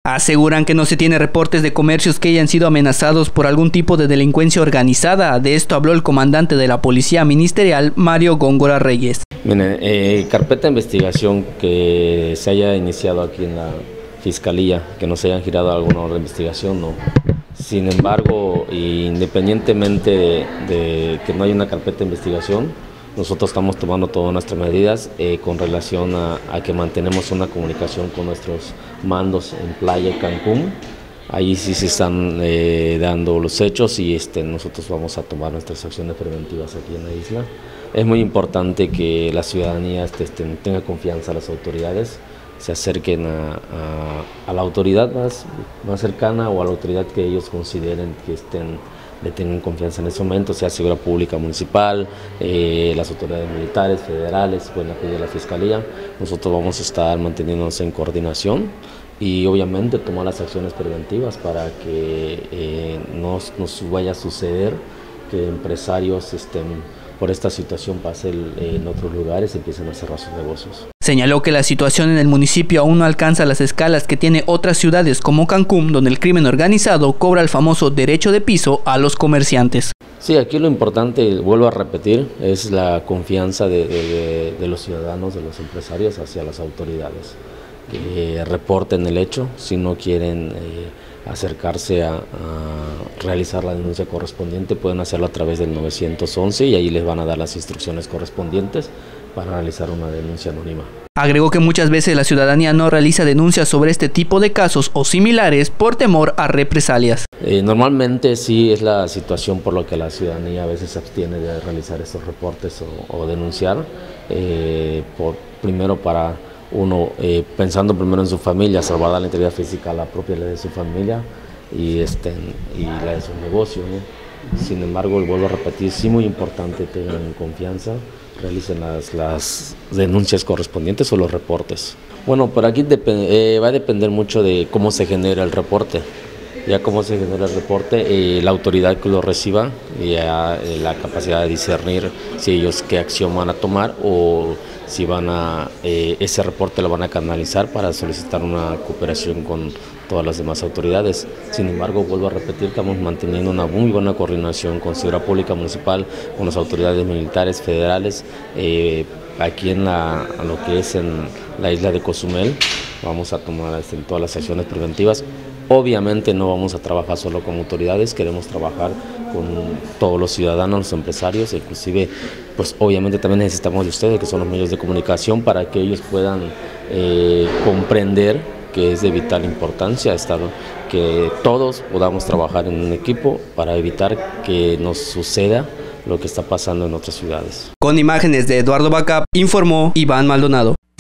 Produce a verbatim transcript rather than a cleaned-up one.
Aseguran que no se tiene reportes de comercios que hayan sido amenazados por algún tipo de delincuencia organizada. De esto habló el comandante de la Policía Ministerial, Mario Góngora Reyes. Miren, eh, carpeta de investigación que se haya iniciado aquí en la Fiscalía, que no se hayan girado alguna otra investigación, no. Sin embargo, independientemente de, de que no haya una carpeta de investigación, nosotros estamos tomando todas nuestras medidas eh, con relación a, a que mantenemos una comunicación con nuestros mandos en Playa Cancún. Ahí sí se están eh, dando los hechos y este, nosotros vamos a tomar nuestras acciones preventivas aquí en la isla. Es muy importante que la ciudadanía este, este, tenga confianza a las autoridades, se acerquen a, a, a la autoridad más, más cercana o a la autoridad que ellos consideren que estén, le tengan confianza en ese momento, sea Seguridad Pública Municipal, eh, las autoridades militares, federales, pueden acudir a la Fiscalía. Nosotros vamos a estar manteniéndonos en coordinación y obviamente tomar las acciones preventivas para que eh, no nos vaya a suceder que empresarios estén por esta situación pase en otros lugares y empiecen a cerrar sus negocios. Señaló que la situación en el municipio aún no alcanza las escalas que tiene otras ciudades como Cancún, donde el crimen organizado cobra el famoso derecho de piso a los comerciantes. Sí, aquí lo importante, vuelvo a repetir, es la confianza de, de, de los ciudadanos, de los empresarios hacia las autoridades. Que reporten el hecho, si no quieren eh, acercarse a, a realizar la denuncia correspondiente, pueden hacerlo a través del nueve once y ahí les van a dar las instrucciones correspondientes para realizar una denuncia anónima. Agregó que muchas veces la ciudadanía no realiza denuncias sobre este tipo de casos o similares por temor a represalias. Eh, normalmente sí es la situación por la que la ciudadanía a veces se abstiene de realizar estos reportes o, o denunciar, eh, por, primero para uno eh, pensando primero en su familia, salvaguardar la integridad física, la propia de su familia y, este, y la de su negocio, ¿no? Sin embargo, vuelvo a repetir, sí muy importante, tengan confianza, realicen las, las denuncias correspondientes o los reportes. Bueno, por aquí eh, va a depender mucho de cómo se genera el reporte. Ya cómo se genera el reporte, eh, la autoridad que lo reciba, ya eh, la capacidad de discernir si ellos qué acción van a tomar o si van a, eh, ese reporte lo van a canalizar para solicitar una cooperación con todas las demás autoridades. Sin embargo, vuelvo a repetir, estamos manteniendo una muy buena coordinación con Seguridad Pública Municipal, con las autoridades militares, federales, eh, aquí en la, lo que es en la isla de Cozumel. Vamos a tomar este, todas las acciones preventivas. Obviamente no vamos a trabajar solo con autoridades, queremos trabajar con todos los ciudadanos, los empresarios, inclusive pues obviamente también necesitamos de ustedes, que son los medios de comunicación, para que ellos puedan eh, comprender que es de vital importancia estar, que todos podamos trabajar en un equipo para evitar que nos suceda lo que está pasando en otras ciudades. Con imágenes de Eduardo Bacap, informó Iván Maldonado.